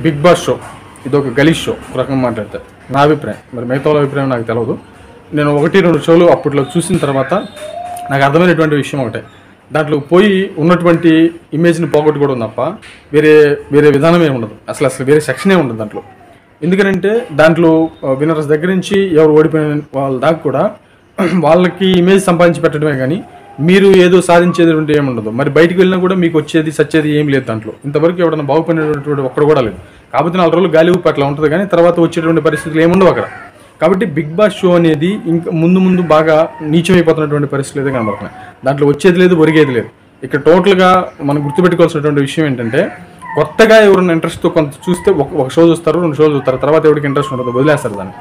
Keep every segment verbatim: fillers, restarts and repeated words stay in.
Big boss show ఇది ఒక గలీష్ show ఒక రకంగా మాట్లాడితే నా అభిప్రాయం. మరి మిగతా వాళ్ళ అభిప్రాయం నాకు తెలియదు. నేను ఒకటి రెండు షోలు అప్పట్లో చూసిన తర్వాత నాకు అర్థమైనటువంటి విషయం ఒకటే, దాంట్లో పోయి ఉన్నటువంటి ఇమేజ్ని పోగొట్టుకోవడం తప్ప వేరే వేరే విధానమే ఉండదు. అసలు అసలు వేరే సెక్షనే ఉండదు దాంట్లో. ఎందుకంటే దాంట్లో విన్నర్స్ దగ్గర నుంచి ఎవరు ఓడిపోయిన వాళ్ళ దాకా కూడా వాళ్ళకి ఇమేజ్ సంపాదించి పెట్టడమే కానీ మీరు ఏదో సాధించేటువంటి ఏమి ఉండదు. మరి బయటికి వెళ్ళినా కూడా మీకు వచ్చేది సచ్చేది ఏం లేదు దాంట్లో. ఇంతవరకు ఎవడన్నా బాగుపడినటువంటి ఒక్కడు కూడా లేదు. కాబట్టి నాలుగు రోజులు గాలి ఊపి అట్లా ఉంటుంది కానీ తర్వాత వచ్చేటువంటి పరిస్థితులు ఏముండవు అక్కడ. కాబట్టి బిగ్ బాస్ షో అనేది ఇంకా ముందు ముందు బాగా నీచమైపోతున్నటువంటి పరిస్థితులు అయితే కనబడుతున్నాయి. దాంట్లో వచ్చేది లేదు, ఒరిగేది లేదు. ఇక్కడ టోటల్గా మనం గుర్తుపెట్టుకోవాల్సినటువంటి విషయం ఏంటంటే, కొత్తగా ఎవరైనా ఇంట్రెస్ట్తో కొంత చూస్తే ఒక ఒక షో చూస్తారు, రెండు షోలు చూస్తారు, తర్వాత ఎవరికి ఇంట్రెస్ట్ ఉండదు, వదిలేస్తారు దాన్ని.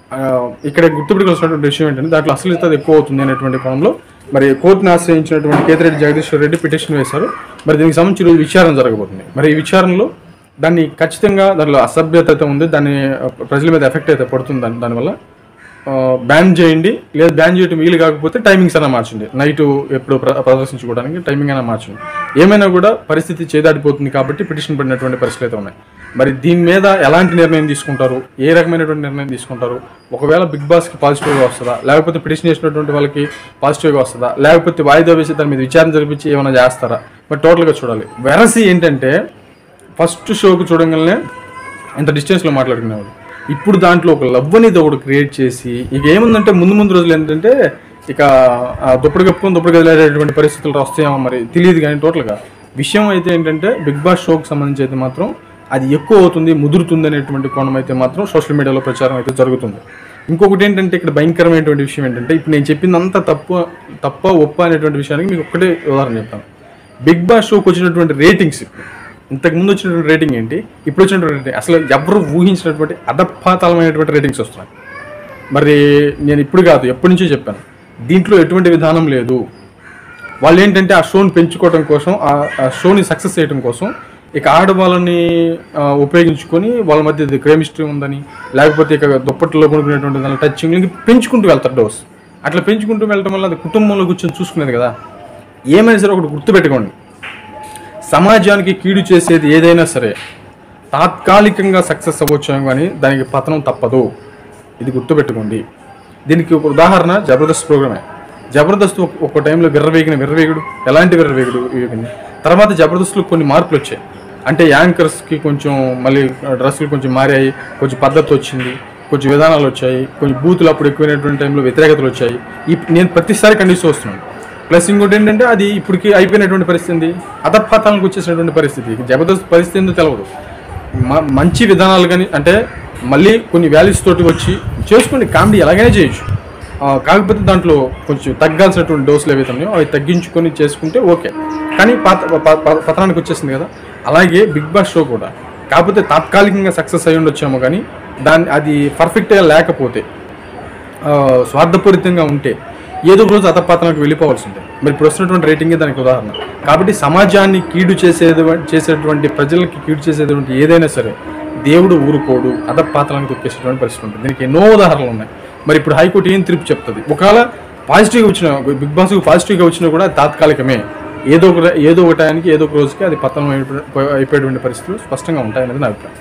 ఇక్కడ గుర్తుపెట్టుకోవాల్సినటువంటి విషయం ఏంటంటే, దాంట్లో అశ్లీలత ఎక్కువ అవుతుంది అనేటువంటి కోణంలో మరి కోర్టును ఆశ్రయించినటువంటి కేతిరెడ్డి జగదీశ్వర్ రెడ్డి పిటిషన్ వేశారు. మరి దీనికి సంబంధించి ఈరోజు విచారణ జరగబోతుంది. మరి ఈ విచారణలో దాన్ని ఖచ్చితంగా దానిలో అసభ్యత అయితే ఉంది, దాన్ని ప్రజల మీద ఎఫెక్ట్ అయితే పడుతుంది. దాని దానివల్ల బ్యాన్ చేయండి, లేదా బ్యాన్ చేయడం వీలు కాకపోతే టైమింగ్స్ అయినా మార్చండి, నైట్ ఎప్పుడు ప్రదర్శించుకోవడానికి టైమింగ్ అయినా మార్చండి. ఏమైనా కూడా పరిస్థితి చేదాడిపోతుంది కాబట్టి పిటిషన్ పడినటువంటి పరిస్థితులు అయితే ఉన్నాయి. మరి దీని మీద ఎలాంటి నిర్ణయం తీసుకుంటారు, ఏ రకమైనటువంటి నిర్ణయం తీసుకుంటారు, ఒకవేళ బిగ్ బాస్కి పాజిటివ్గా వస్తుందా, లేకపోతే పిటిషన్ చేసినటువంటి వాళ్ళకి పాజిటివ్గా వస్తుందా, లేకపోతే వాయిదా వేసి దాని మీద విచారణ జరిపించి ఏమైనా చేస్తారా, మరి టోటల్గా చూడాలి. వెరసి ఏంటంటే ఫస్ట్ షోకి చూడగానే ఇంత డిస్టెన్స్లో మాట్లాడుకునేవాడు. ఇప్పుడు దాంట్లో ఒక లవ్ అనేది ఒకటి క్రియేట్ చేసి ఇక ఏముందంటే ముందు ముందు రోజులు ఏంటంటే ఇక దుప్పటి కప్పుకొని దుప్పటి గదిలేటువంటి పరిస్థితులు వస్తాయేమో మరి తెలియదు. కానీ టోటల్గా విషయం అయితే ఏంటంటే బిగ్ బాస్ షోకి సంబంధించి అయితే మాత్రం అది ఎక్కువ అవుతుంది, ముదురుతుంది అనేటువంటి కోణం అయితే మాత్రం సోషల్ మీడియాలో ప్రచారం అయితే జరుగుతుంది. ఇంకొకటి ఏంటంటే ఇక్కడ భయంకరమైనటువంటి విషయం ఏంటంటే, ఇప్పుడు నేను చెప్పిందంతా తప్పు తప్ప ఒప్ప అనేటువంటి విషయానికి మీకు ఒక్కటే ఉదాహరణ చెప్తాను. బిగ్ బాస్ షోకి వచ్చినటువంటి రేటింగ్స్, ఇంతకుముందు వచ్చినటువంటి రేటింగ్ ఏంటి, ఇప్పుడు వచ్చినటువంటి రేటింగ్ అసలు ఎవరు ఊహించినటువంటి అధపాతాళమైనటువంటి రేటింగ్స్ వస్తున్నాయి. మరి నేను ఇప్పుడు కాదు ఎప్పటి నుంచో చెప్పాను, దీంట్లో ఎటువంటి విధానం లేదు. వాళ్ళు ఏంటంటే ఆ షోని పెంచుకోవడం కోసం, ఆ షోని సక్సెస్ చేయడం కోసం ఇక ఆడవాళ్ళని ఉపయోగించుకొని వాళ్ళ మధ్య కెమిస్ట్రీ ఉందని, లేకపోతే ఇక దుప్పట్లో కొనుక్కునేటువంటి దాని టచింగ్ పెంచుకుంటూ వెళ్తారు డోస్. అట్లా పెంచుకుంటూ వెళ్ళడం వల్ల అది కుటుంబంలో కూర్చొని చూసుకునేది కదా. ఏమైనా సరే ఒకటి గుర్తుపెట్టుకోండి, సమాజానికి కీడు చేసేది ఏదైనా సరే తాత్కాలికంగా సక్సెస్ అవ్వచ్చాము కానీ దానికి పతనం తప్పదు. ఇది గుర్తుపెట్టుకోండి. దీనికి ఒక ఉదాహరణ జబర్దస్త్ ప్రోగ్రామే. జబర్దస్త్ ఒక టైంలో విర్రవేగిన విర్రవేగుడు ఎలాంటి విర్రవేగుడు వేగింది. తర్వాత జబర్దస్త్లో కొన్ని మార్పులు వచ్చాయి. అంటే యాంకర్స్కి కొంచెం మళ్ళీ డ్రెస్సులు కొంచెం మారాయి, కొంచెం పద్ధతి వచ్చింది, కొంచెం విధానాలు వచ్చాయి, కొంచెం బూతులు అప్పుడు ఎక్కువైనటువంటి టైంలో వ్యతిరేకతలు వచ్చాయి. ఈ నేను ప్రతిసారి ఖండిస్తూ వస్తున్నాను. ప్లస్ ఇంకోటి ఏంటంటే అది ఇప్పటికి అయిపోయినటువంటి పరిస్థితి, అధపాతాలకు వచ్చేసినటువంటి పరిస్థితి. జబర్దస్త్ పరిస్థితి ఏందో తెలియదు. మంచి విధానాలు కానీ అంటే మళ్ళీ కొన్ని వాల్యూస్ తోటి వచ్చి చేసుకోండి, కామెడీ ఎలాగైనా చేయొచ్చు. కాకపోతే దాంట్లో కొంచెం తగ్గాల్సినటువంటి డోసులు ఏవైతే ఉన్నాయో అవి తగ్గించుకొని చేసుకుంటే ఓకే. కానీ పాత పతనానికి వచ్చేసింది కదా. అలాగే బిగ్ బాస్ షో కూడా కాకపోతే తాత్కాలికంగా సక్సెస్ అయ్యి ఉండొచ్చామో కానీ దాన్ని అది పర్ఫెక్ట్గా లేకపోతే, స్వార్థపూరితంగా ఉంటే ఏదో ఒక రోజు అధపాతాలకు వెళ్ళిపోవాల్సి ఉంటుంది. మరి ఇప్పుడు వస్తున్నటువంటి రేటింగే దానికి ఉదాహరణ. కాబట్టి సమాజాన్ని కీడు చేసేది చేసేటువంటి ప్రజలకి కీడు చేసేటువంటి ఏదైనా సరే దేవుడు ఊరుకోడు, అధపాతాలకు తొక్కేసేటువంటి పరిస్థితి ఉంటుంది. దీనికి ఎన్నో ఉదాహరణలు ఉన్నాయి. మరి ఇప్పుడు హైకోర్టు ఏం తీర్పు చెప్తుంది, ఒకవేళ పాజిటివ్గా వచ్చిన బిగ్ బాస్కి పాజిటివ్గా వచ్చినా కూడా తాత్కాలికమే, ఏదో ఒక ఏదో ఒక టైంకి ఏదో ఒక రోజుకి అది పతనం అయిపోయేటువంటి పరిస్థితులు స్పష్టంగా ఉంటాయనేది నా అభిప్రాయం.